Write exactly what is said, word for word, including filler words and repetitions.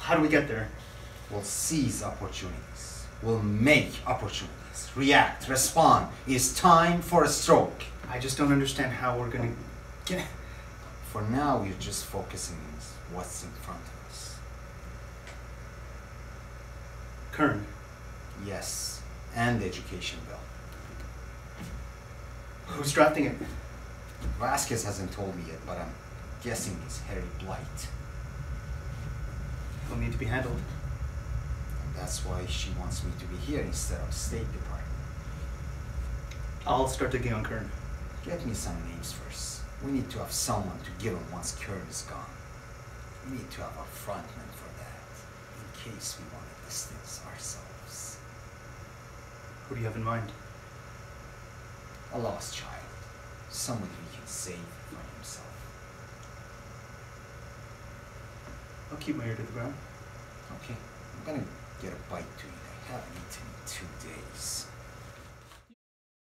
How do we get there? We'll seize opportunities. We'll make opportunities. React, respond. It's time for a stroke. I just don't understand how we're gonna get... For now, we're just focusing on what's in front of us. Kern. Yes, and the education bill. Who's drafting it? Vasquez hasn't told me yet, but I'm guessing it's Harry Blight. It'll need to be handled. And that's why she wants me to be here instead of State Department. I'll start digging on Kern. Get me some names first. We need to have someone to give him once Kern is gone. We need to have a frontman for that, in case we want to distance ourselves. Who do you have in mind? A lost child. Somebody we can save from himself. I'll keep my ear to the ground. Okay, I'm gonna get a bite to eat. I haven't eaten in two days.